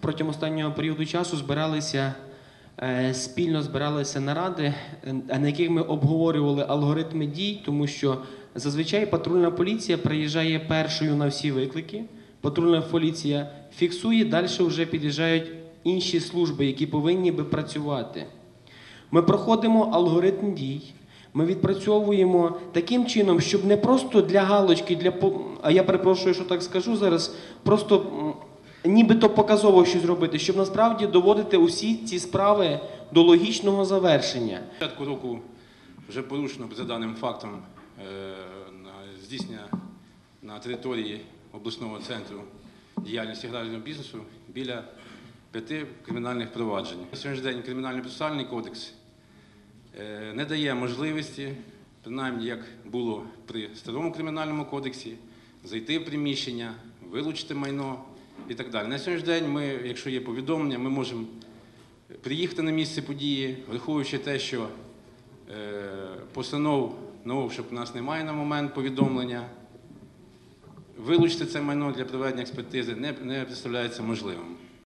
протягом останнього періоду часу спільно збиралися наради, на яких ми обговорювали алгоритми дій, тому що зазвичай патрульна поліція приїжджає першою на всі виклики, патрульна поліція фіксує, далі вже під'їжджають інші служби, які повинні би працювати. Ми проходимо алгоритм дій, ми відпрацьовуємо таким чином, щоб не просто для галочки, а я перепрошую, що так скажу зараз, просто нібито показово щось робити, щоб насправді доводити усі ці справи до логічного завершення. На початку року вже порушено за даним фактом здійснення на території обласного центру діяльності аграрного бізнесу біля 5 кримінальних проваджень. На сьогоднішній день Кримінальний процесуальний кодекс не дає можливості, принаймні як було при старому кримінальному кодексі, зайти в приміщення, вилучити майно і так далі. На сьогоднішній день ми, якщо є повідомлення, ми можемо приїхати на місце події, враховуючи те, що постанов на обшук у нас немає на момент повідомлення, вилучити це майно для проведення експертизи не представляється можливим.